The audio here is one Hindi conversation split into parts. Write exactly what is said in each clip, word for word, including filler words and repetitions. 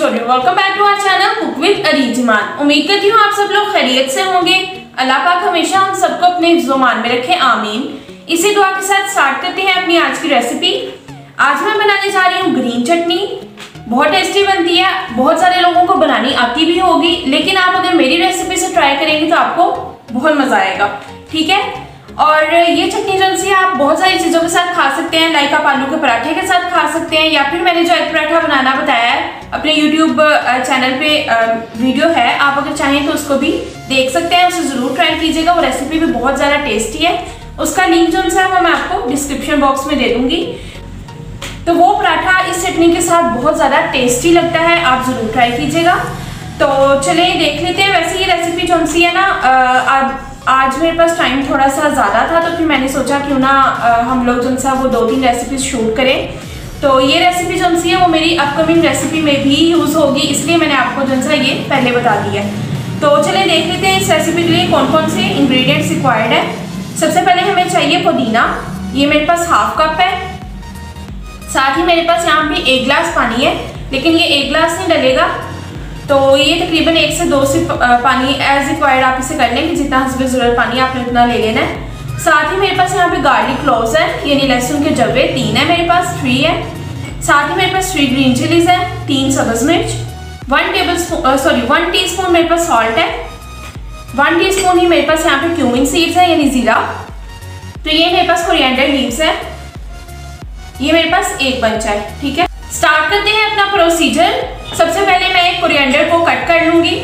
Story. Welcome back to our channel cook with Arijman. उम्मीद करती हूँ आप सब लोग खैरियत से होंगे। अल्लाह पाक हमेशा हम सबको अपने ज़ुबान में रखे, आमीन। इसी दुआ के साथ स्टार्ट करते हैं अपनी आज की रेसिपी। आज मैं बनाने जा रही हूँ ग्रीन चटनी। बहुत टेस्टी बनती है, बहुत सारे लोगों को बनानी आती भी होगी, लेकिन आप अगर मेरी रेसिपी से ट्राई करेंगे तो आपको बहुत मजा आएगा। ठीक है, और ये चटनी जो सी आप बहुत सारी चीज़ों के साथ खा सकते हैं। लाइक आप आलू के पराठे के साथ खा सकते हैं, या फिर मैंने जो एग पराठा बनाना बताया है अपने यूट्यूब चैनल पे वीडियो है, आप अगर चाहें तो उसको भी देख सकते हैं, उसे ज़रूर ट्राई कीजिएगा। वो रेसिपी भी बहुत ज़्यादा टेस्टी है। उसका लिंक जो है वो मैं आपको डिस्क्रिप्शन बॉक्स में दे दूँगी। तो वो पराठा इस चटनी के साथ बहुत ज़्यादा टेस्टी लगता है, आप ज़रूर ट्राई कीजिएगा। तो चलिए देख लेते हैं। वैसे ये रेसिपी जो सी है ना, अब आज मेरे पास टाइम थोड़ा सा ज़्यादा था, तो फिर मैंने सोचा क्यों ना हम लोग जो सा वो दो तीन रेसिपीज शूट करें। तो ये रेसिपी जो सी है वो मेरी अपकमिंग रेसिपी में भी यूज़ होगी, इसलिए मैंने आपको जो सा ये पहले बता दिया है। तो चलिए देख लेते हैं इस रेसिपी के लिए कौन कौन से इंग्रेडिएंट्स रिक्वायर्ड है। सबसे पहले हमें चाहिए पुदीना। ये मेरे पास हाफ कप है। साथ ही मेरे पास यहाँ पे एक गिलास पानी है, लेकिन ये एक गिलास नहीं डलेगा, तो ये तकरीबन एक से दो सिप पानी एज रिक्वायर्ड आप इसे कर लें कि जितना हसबे ज़रूरत पानी आपने उतना ले लेना है। साथ ही मेरे पास यहाँ पे गार्लिक क्लोव्स है, यानी लहसुन के जब्बे तीन है, मेरे पास थ्री है। साथ ही मेरे पास थ्री ग्रीन चिलीज है, तीन सब्ज मिर्च, one tablespoon sorry one teaspoon मेरे पास सॉल्ट है, वन टीस्पून ही मेरे पास यहाँ पे क्यूमिन सीड्स है यानी जीरा। तो ये मेरे पास कोरिएंडर लीव्स है, ये मेरे पास एक बंच है। ठीक है, स्टार्ट करते हैं अपना प्रोसीजर। सबसे पहले मैं एक कोरिएंडर को कट कर लूंगी,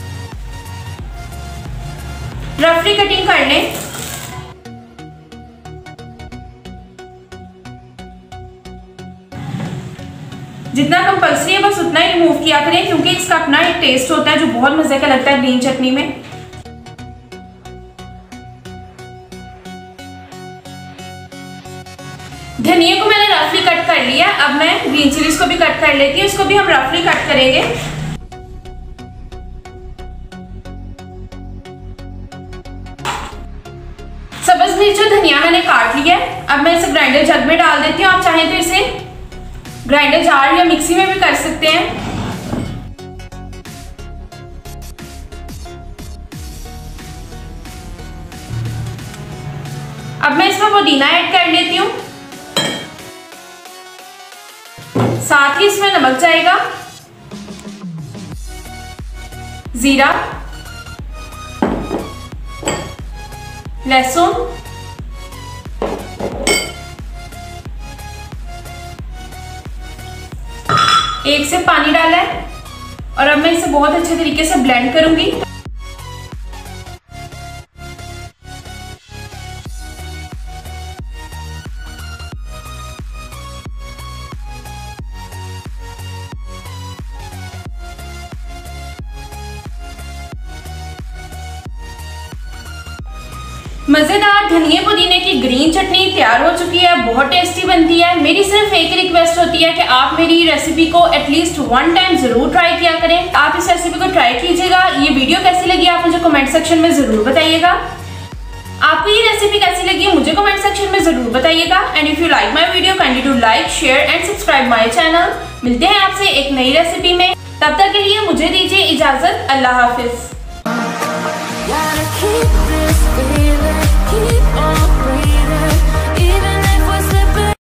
रफली कटिंग कर लें। जितना कंपल्सरी है बस उतना ही रिमूव किया करें, क्योंकि इसका अपना एक टेस्ट होता है जो बहुत मजे का लगता है ग्रीन चटनी में। धनिया को मैंने रफली कट कर लिया। अब मैं ग्रीन चिलीज को भी कट कर लेती हूँ, इसको भी हम रफली कट करेंगे। सब्ज मिर्च और धनिया मैंने काट लिया है। अब मैं इसे ग्राइंडर जग में डाल देती हूँ। आप चाहें तो इसे ग्राइंडर जार या मिक्सी में भी कर सकते हैं। अब मैं इसमें पुदीना ऐड कर लेती हूँ, साथ ही इसमें नमक जाएगा, जीरा, लहसुन, एक से पानी डाला है, और अब मैं इसे बहुत अच्छे तरीके से ब्लेंड करूंगी। मजेदार धनिया पुदीने की ग्रीन चटनी तैयार हो चुकी है, बहुत टेस्टी बनती है। मेरी सिर्फ एक रिक्वेस्ट होती है कि आप मेरी रेसिपी को एटलीस्ट वन टाइम जरूर ट्राई किया करें। आप इस रेसिपी को ट्राई कीजिएगा। ये वीडियो कैसी लगी आप मुझे कमेंट सेक्शन में जरूर बताइएगा। आपको ये रेसिपी कैसी लगी मुझे कमेंट सेक्शन में जरूर बताइएगा। And if you like my video kindly do like, share and subscribe my channel. मिलते हैं आपसे एक नई रेसिपी में, तब तक के लिए मुझे दीजिए इजाजत। अल्लाह हाफिज।